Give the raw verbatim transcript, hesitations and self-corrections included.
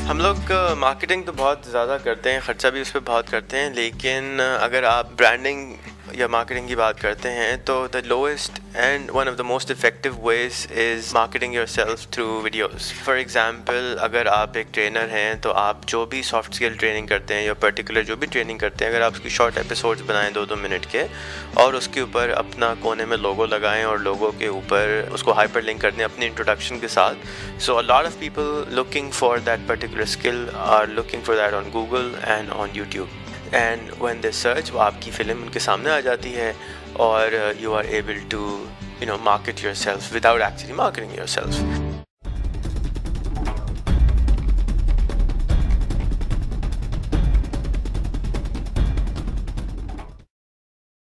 हम लोग मार्केटिंग तो बहुत ज़्यादा करते हैं, ख़र्चा भी उस पर बहुत करते हैं, लेकिन अगर आप ब्रांडिंग या मार्केटिंग की बात करते हैं तो the lowest and one of the most effective ways is marketing yourself through videos. For example, अगर आप एक ट्रेनर हैं तो आप जो भी सॉफ्ट स्किल ट्रेनिंग करते हैं या पर्टिकुलर जो भी ट्रेनिंग करते हैं, अगर आप उसकी शॉर्ट एपिसोड्स बनाएं दो दो मिनट के और उसके ऊपर अपना कोने में लोगो लगाएं और लोगो के ऊपर उसको हाइपर लिंक कर दें अपनी इंट्रोडक्शन के साथ। So a lot of people looking for that particular skill are looking for that on Google and on YouTube, and when they search वो आपकी फ़िल्म उनके सामने आ जाती है और you are able to you know market yourself without actually marketing yourself.